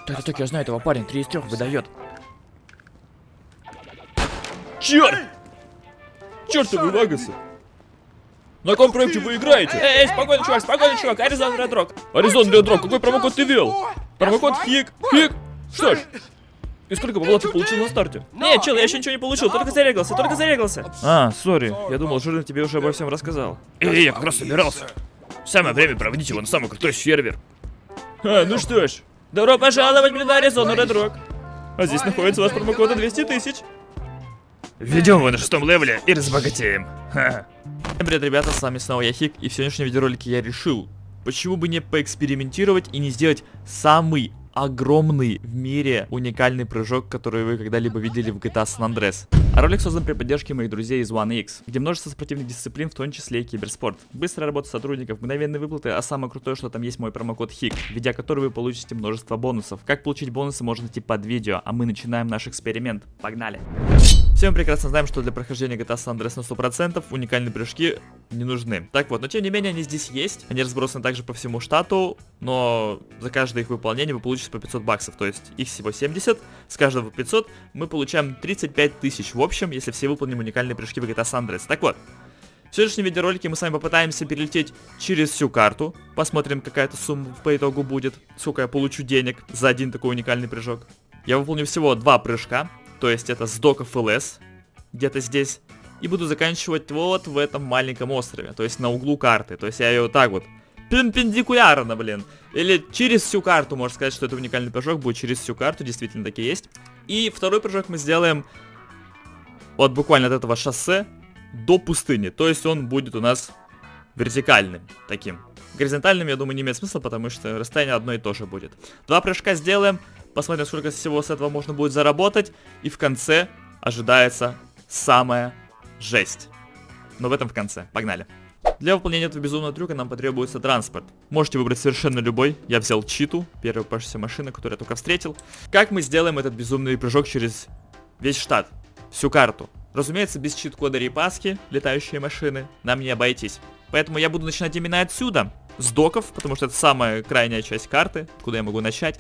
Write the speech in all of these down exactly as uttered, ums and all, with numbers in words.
Так, так, я знаю этого парня, три из трех выдает. Черт! Чертовы Вагасы! На каком проекте вы играете? Эй, эй, спокойно, чувак, спокойно, чувак, Аризон Ред Рок. Аризон Ред Рок, какой промокод ты ввел? Промокод Хик, Хик. Что ж, и сколько бабла ты получил на старте? Не, чел, я еще ничего не получил, только зарегался, только зарегался. А, сори, я думал, Жирный тебе уже обо всем рассказал. Эй, я как раз собирался. Самое время проводить его на самый крутой сервер. А, ну что ж, добро пожаловать, блин, на Аризону Ред Рок. А здесь находится у вас промокод двести тысяч. Введем его на шестом левеле и разбогатеем. Ха. Всем привет, ребята, с вами снова я, Хик, и в сегодняшнем видеоролике я решил, почему бы не поэкспериментировать и не сделать самый огромный в мире уникальный прыжок, который вы когда-либо видели в джи ти эй San Andreas. А ролик создан при поддержке моих друзей из One икс, где множество спортивных дисциплин, в том числе и киберспорт. Быстрая работа сотрудников, мгновенные выплаты, а самое крутое, что там есть мой промокод Хик, введя который вы получите множество бонусов. Как получить бонусы, можно найти под видео, а мы начинаем наш эксперимент. Погнали! Все мы прекрасно знаем, что для прохождения джи ти эй San Andreas на сто процентов уникальные прыжки не нужны. Так вот, но тем не менее они здесь есть, они разбросаны также по всему штату, но за каждое их выполнение вы получите по пятьсот баксов, то есть их всего семьдесят, с каждого по пятьсот, мы получаем тридцать пять тысяч в общем, если все выполним уникальные прыжки в джи ти эй San Andreas. Так вот, в сегодняшнем видеоролике мы с вами попытаемся перелететь через всю карту, посмотрим, какая-то сумма по итогу будет, сколько я получу денег за один такой уникальный прыжок. Я выполню всего два прыжка, то есть это с доков эл эс, где-то здесь, и буду заканчивать вот в этом маленьком острове, то есть на углу карты, то есть я ее вот так вот, перпендикулярно, блин, или через всю карту, можно сказать, что это уникальный прыжок будет через всю карту, действительно таки есть. И второй прыжок мы сделаем вот буквально от этого шоссе до пустыни, то есть он будет у нас вертикальным таким. Горизонтальным, я думаю, не имеет смысла, потому что расстояние одно и то же будет. Два прыжка сделаем, посмотрим, сколько всего с этого можно будет заработать, и в конце ожидается самая жесть. Но в этом в конце. Погнали. Для выполнения этого безумного трюка нам потребуется транспорт. Можете выбрать совершенно любой. Я взял Читу, первую попавшуюся машину, которую я только встретил. Как мы сделаем этот безумный прыжок через весь штат? Всю карту. Разумеется, без чит-кода репаски, летающие машины, нам не обойтись. Поэтому я буду начинать именно отсюда, с доков, потому что это самая крайняя часть карты, куда я могу начать.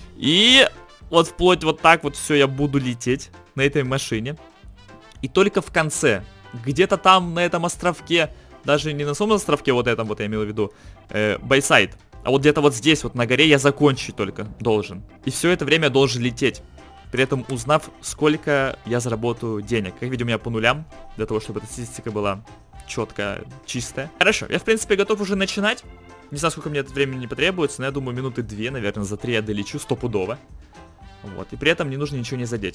И вот вплоть вот так вот все я буду лететь на этой машине. И только в конце, где-то там на этом островке, даже не на самом островке вот этом вот я имел в виду, э, Байсайд, а вот где-то вот здесь вот на горе я закончить только должен. И все это время я должен лететь, при этом узнав, сколько я заработаю денег. Как видим, у меня по нулям, для того, чтобы эта статистика была четко, чистая. Хорошо, я в принципе готов уже начинать. Не знаю, сколько мне это времени потребуется, но я думаю, минуты две, наверное, за три я долечу стопудово. Вот, и при этом не нужно ничего не задеть.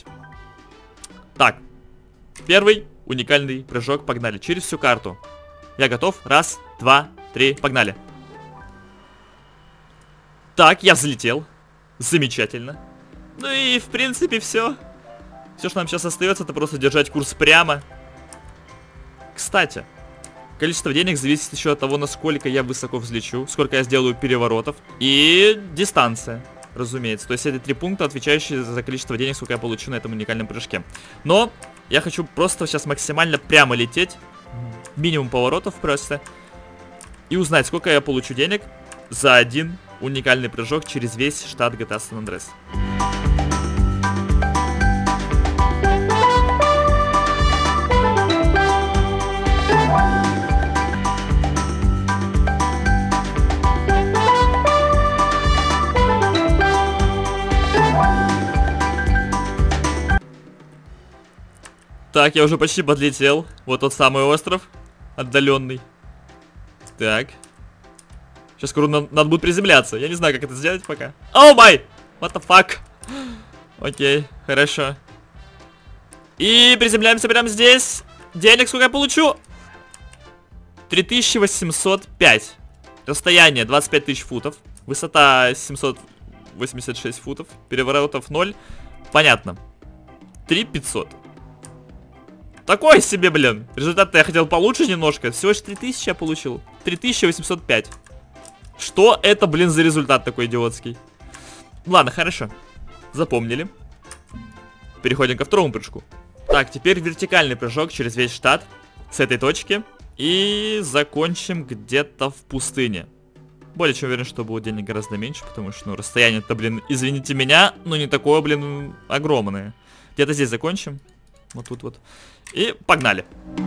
Так, первый уникальный прыжок, погнали, через всю карту. Я готов, раз, два, три, погнали. Так, я залетел, замечательно. Ну и в принципе все. Все, что нам сейчас остается, это просто держать курс прямо. Кстати, количество денег зависит еще от того, насколько я высоко взлечу, сколько я сделаю переворотов и дистанция, разумеется. То есть эти три пункта, отвечающие за количество денег, сколько я получу на этом уникальном прыжке. Но я хочу просто сейчас максимально прямо лететь, минимум поворотов просто, и узнать, сколько я получу денег за один уникальный прыжок через весь штат джи ти эй San Andreas. Так, я уже почти подлетел. Вот тот самый остров. Отдаленный. Так. Сейчас скоро надо, надо будет приземляться. Я не знаю, как это сделать пока. Оу май! What the fuck? Окей, хорошо. И приземляемся прямо здесь. Денег сколько я получу? три тысячи восемьсот пять. Расстояние двадцать пять тысяч футов. Высота семьсот восемьдесят шесть футов. Переворотов ноль. Понятно. три тысячи пятьсот. Такой себе, блин. Результат-то я хотел получше немножко. Всего лишь три тысячи я получил. три тысячи восемьсот пять. Что это, блин, за результат такой идиотский? Ладно, хорошо. Запомнили. Переходим ко второму прыжку. Так, теперь вертикальный прыжок через весь штат. С этой точки. И закончим где-то в пустыне. более чем уверен, что будет денег гораздо меньше, потому что, ну, расстояние-то, блин, извините меня, но не такое, блин, огромное. Где-то здесь закончим. Вот тут вот. И погнали.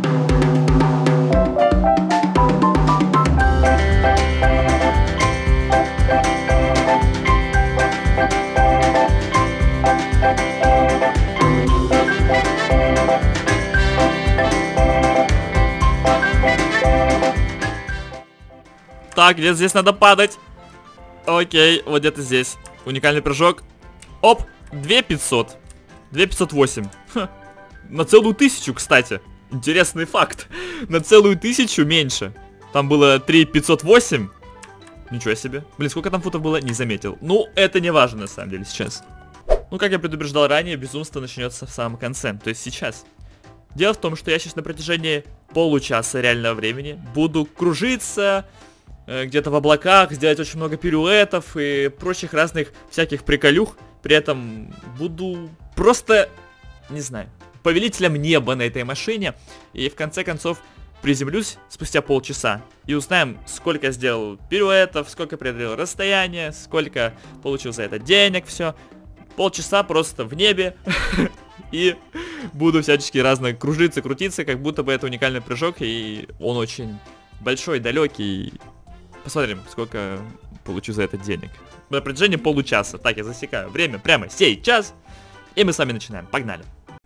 Так, где здесь надо падать? Окей, вот где-то здесь. Уникальный прыжок. Оп, две пятьсот. две пятьсот восемь. Ха. На целую тысячу, кстати. Интересный факт. На целую тысячу меньше. Там было три пятьсот восемь. Ничего себе. Блин, сколько там футов было, не заметил. Ну, это не важно, на самом деле, сейчас. Ну, как я предупреждал ранее, безумство начнется в самом конце. То есть сейчас. Дело в том, что я сейчас на протяжении получаса реального времени буду кружиться э, где-то в облаках, сделать очень много пируэтов и прочих разных всяких приколюх. При этом буду просто, не знаю, повелителем неба на этой машине. И в конце концов приземлюсь спустя полчаса и узнаем, сколько я сделал пируэтов, сколько преодолел расстояние, сколько получил за это денег, все. Полчаса просто в небе. И буду всячески разно кружиться, крутиться, как будто бы это уникальный прыжок, и он очень большой, далекий. Посмотрим, сколько получу за это денег. На протяжении получаса. Так, я засекаю время прямо сейчас. И мы с вами начинаем. Погнали.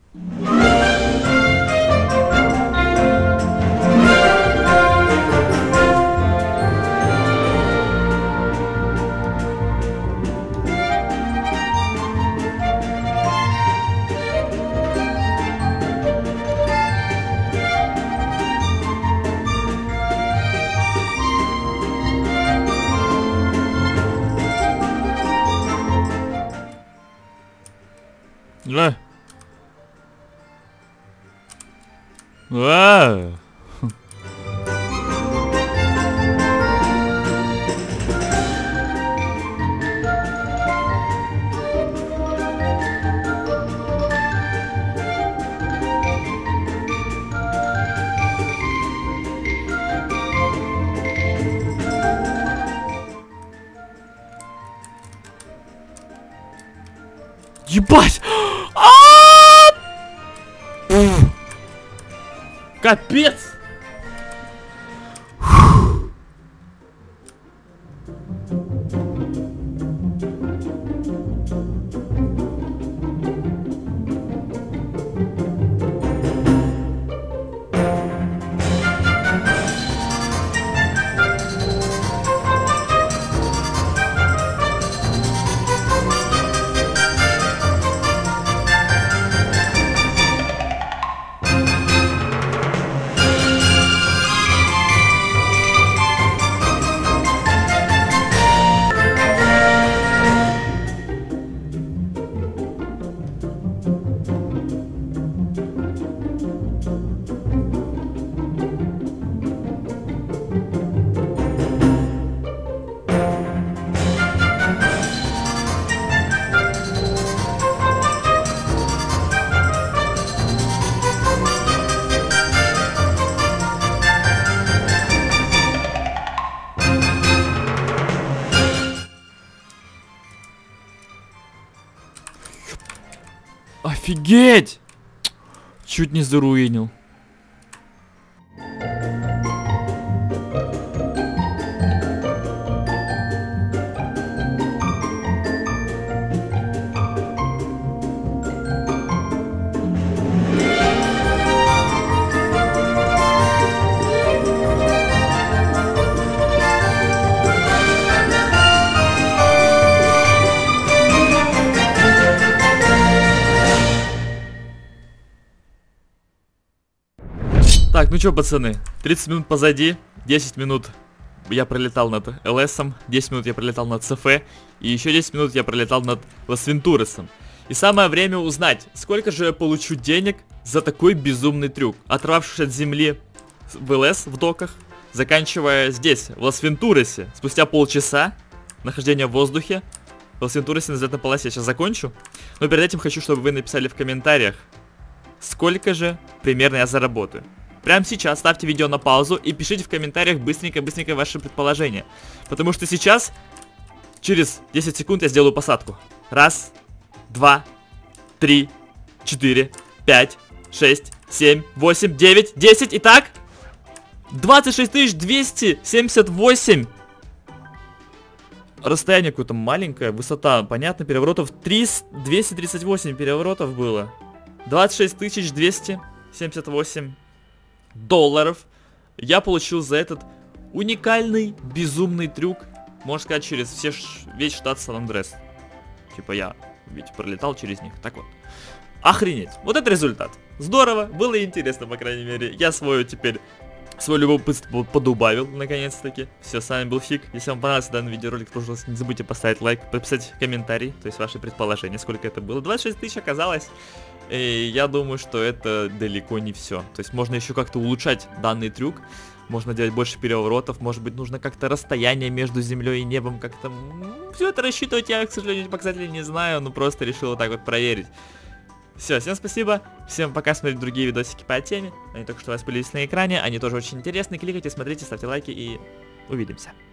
А. А. Ебать! Капец! Офигеть! Чуть не заруинил. Так, ну чё, пацаны, тридцать минут позади, десять минут я пролетал над ЛСом, десять минут я пролетал над СФ, и еще десять минут я пролетал над Лас-Вентурасом. И самое время узнать, сколько же я получу денег за такой безумный трюк, оторвавшись от земли в ЛС, в доках, заканчивая здесь, в Лас-Вентурасе, спустя полчаса нахождения в воздухе. В Лас-Вентурасе на взлетной полосе я сейчас закончу, но перед этим хочу, чтобы вы написали в комментариях, сколько же примерно я заработаю. прямо сейчас ставьте видео на паузу и пишите в комментариях быстренько-быстренько ваши предположения. Потому что сейчас, через десять секунд я сделаю посадку. Раз, два, три, четыре, пять, шесть, семь, восемь, девять, десять. Итак, двадцать шесть тысяч двести семьдесят восемь. Расстояние какое-то маленькое, высота, понятно, переворотов двести тридцать восемь переворотов было. двадцать шесть тысяч двести семьдесят восемь долларов я получил за этот уникальный, безумный трюк, можно сказать, через все, весь штат Сан-Андреас. Типа я ведь пролетал через них, так вот. Охренеть, вот это результат. Здорово, было интересно, по крайней мере. Я свою теперь... Свой любопытство подубавил, наконец-таки. Все, с вами был Фиг. Если вам понравился данный видеоролик, пожалуйста, не забудьте поставить лайк, подписать комментарий, то есть ваши предположения, сколько это было. двадцать шесть тысяч оказалось. И я думаю, что это далеко не все. То есть можно еще как-то улучшать данный трюк. Можно делать больше переворотов. Может быть, нужно как-то расстояние между землей и небом как-то... Все это рассчитывать я, к сожалению, показателей не знаю, но просто решил вот так вот проверить. Все, всем спасибо, всем пока, смотрите другие видосики по теме, они только что у вас появились на экране, они тоже очень интересны, кликайте, смотрите, ставьте лайки и увидимся.